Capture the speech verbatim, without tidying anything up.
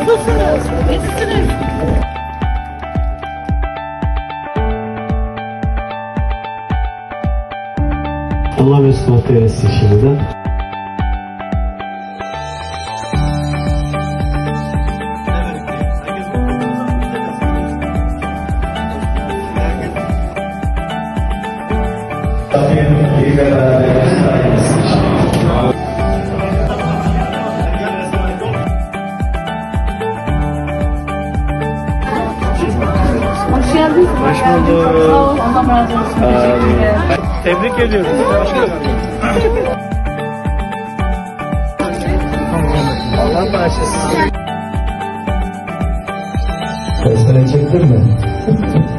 Nasılsınız? Nasılsınız? Allah mesut bahtı eylesin şimdiden. Hoş geldiniz. Hoş bulduk. Sağ olun. Allah razı olsun. Teşekkürler. Tebrik ediyoruz. Allah bağışlasın. Kaç tane çektin mi?